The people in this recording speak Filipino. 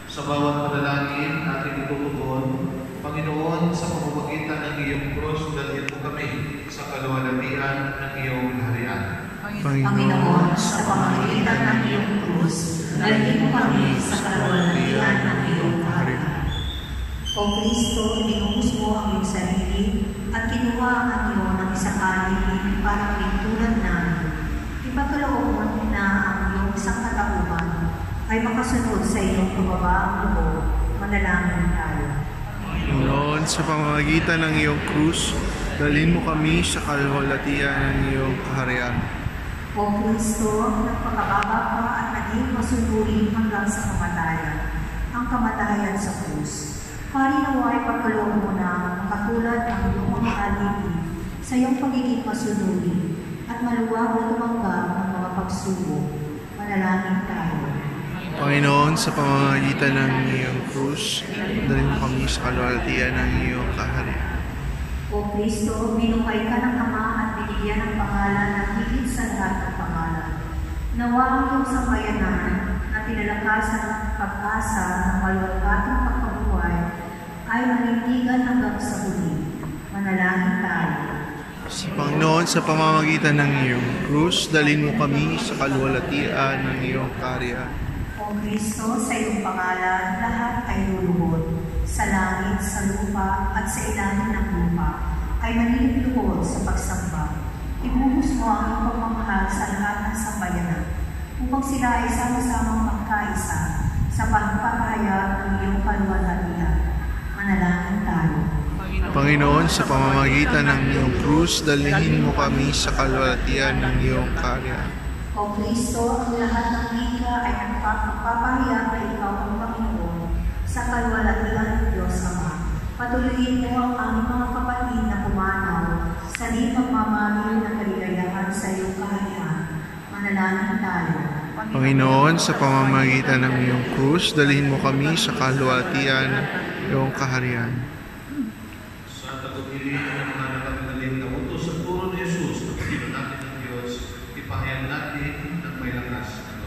Sa bawat panalangin natin itutugon, Panginoon, sa pamamagitan ng iyong krus, dalhin mo kami sa kaluwalhatian ng iyong kaharian. Panginoon, sa pamamagitan ng iyong krus, dalhin mo kami sa kaluwalhatian ng iyong kaharian. O Kristo, inuhos mo ang iyong sarili at kinuha ang iyo ng isang alipin para pintulan namin. Ipagkaloob mo na ang iyong isang katauhan ay makasunod sa iyong kababaang loob. Manalangin tayo. Panginoon, sa pamamagitan ng iyong krus, dalhin mo kami sa kaluwalhatian ng iyong kaharian. O Kristo, nagpakababa ka at naging masunurin hanggang sa kamatayan, ang kamatayan sa krus. Harinaway pagkaloob mo na makatulad ang iyong mga alipin sa iyong pagiging masunurin at maluwag na tumanggap ng mga pagsubok. Manalangin tayo. Panginoon, sa pamamagitan ng iyong krus, dalhin mo kami sa kaluwalhatian ng iyong kaharian. O Kristo, binuhay ka ng Ama at binigyan ng pangalan na higit sa lahat ng pangalan. Nawa ang iyong sambayanan na tinalakasan ng pag-asa ng maluwalhating pagkabuhay ay manindigan hanggang sa huli. Manalangin tayo. Sa Panginoon, sa pamamagitan ng iyong krus, dalhin mo kami sa kaluwalhatian ng iyong kaharian. O Kristo, sa iyong pangalan, lahat ay luluhod. Sa langit, sa lupa, at sa ilalim ng lupa, ay manililuhod sa pagsamba. Ibuhos mo ang iyong pagmamahal sa lahat ng sambayanan, upang sila ay sama-samang magkaisa sa pagpapahayag ng iyong kaluwalhatian. Manalangin tayo. Panginoon, sa pamamagitan ng iyong krus, dalhin mo kami sa kaluwalhatian ng iyong kaharian. O Kristo, ang lahat ng wika ay nagpapahayag na ikaw ang Panginoon sa kaluwalhatian ng Diyos Ama. Patuloyin mo ang aming mga kapatid na pumanaw sa di pagmamahal ng kaligayahan sa iyong kaharian. Manalangin tayo. Panginoon, sa pamamagitan ng iyong krus, dalhin mo kami sa kaluwalhatian ng iyong kaharian. Sa tagumpili ng mga nakagaling na utos sa turo ni Jesus, pagkilo natin ng Diyos, ipahayag natin ng may lakas.